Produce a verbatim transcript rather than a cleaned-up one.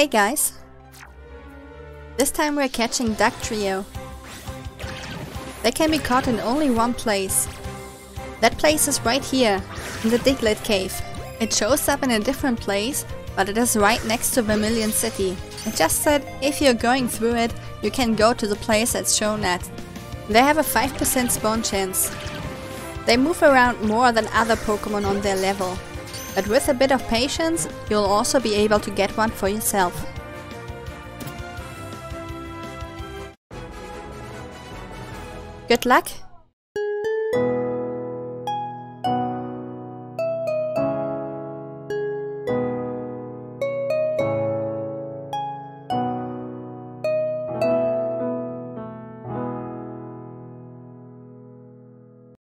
Hey guys! This time we're catching Dugtrio. They can be caught in only one place. That place is right here, in the Diglett cave. It shows up in a different place, but it is right next to Vermilion City. It just said if you're going through it, you can go to the place that's shown at. They have a five percent spawn chance. They move around more than other Pokemon on their level. But with a bit of patience, you'll also be able to get one for yourself. Good luck!